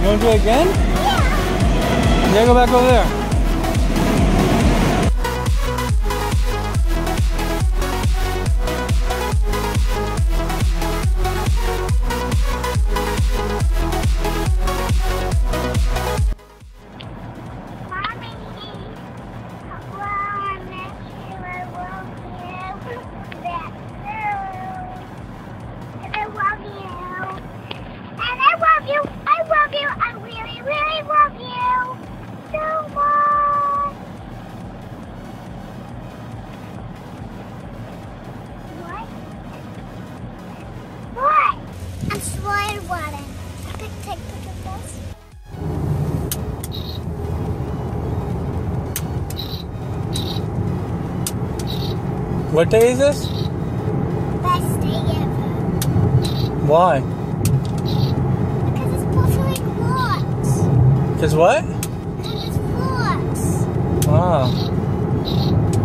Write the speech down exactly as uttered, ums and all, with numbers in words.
want to do it again? Yeah. Yeah, go back over there. Slide water. Take, take pictures of this. What day is this? Best day ever. Why? Because it's buffering rocks. Because what? Because it's rocks. Wow.